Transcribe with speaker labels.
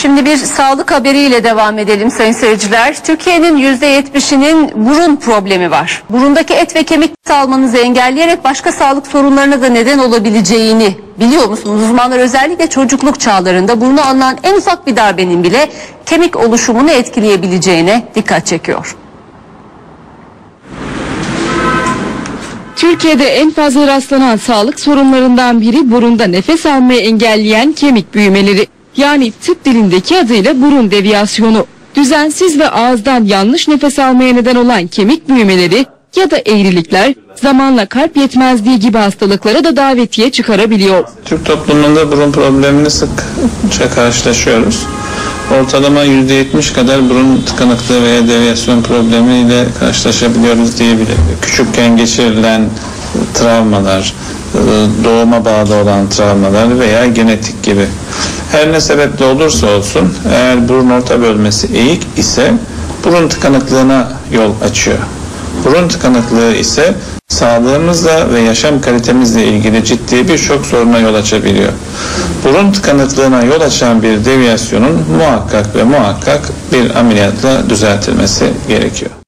Speaker 1: Şimdi bir sağlık haberiyle devam edelim sayın seyirciler. Türkiye'nin %70'inin burun problemi var. Burundaki et ve kemik salmanızı engelleyerek başka sağlık sorunlarına da neden olabileceğini biliyor musunuz? Uzmanlar özellikle çocukluk çağlarında buruna alınan en ufak bir darbenin bile kemik oluşumunu etkileyebileceğine dikkat çekiyor.
Speaker 2: Türkiye'de en fazla rastlanan sağlık sorunlarından biri burunda nefes almayı engelleyen kemik büyümeleri. Yani tıp dilindeki adıyla burun deviyasyonu. Düzensiz ve ağızdan yanlış nefes almaya neden olan kemik büyümeleri ya da eğrilikler zamanla kalp yetmezliği gibi hastalıklara da davetiye çıkarabiliyor.
Speaker 3: Türk toplumunda burun problemini sıkça karşılaşıyoruz. Ortalama %70 kadar burun tıkanıklığı veya deviyasyon problemiyle karşılaşabiliyoruz diyebilirim. Küçükken geçirilen travmalar, doğuma bağlı olan travmalar veya genetik gibi. Her ne sebeple olursa olsun eğer burun orta bölmesi eğik ise burun tıkanıklığına yol açıyor. Burun tıkanıklığı ise sağlığımızla ve yaşam kalitemizle ilgili ciddi birçok soruna yol açabiliyor. Burun tıkanıklığına yol açan bir deviyasyonun muhakkak ve muhakkak bir ameliyatla düzeltilmesi gerekiyor.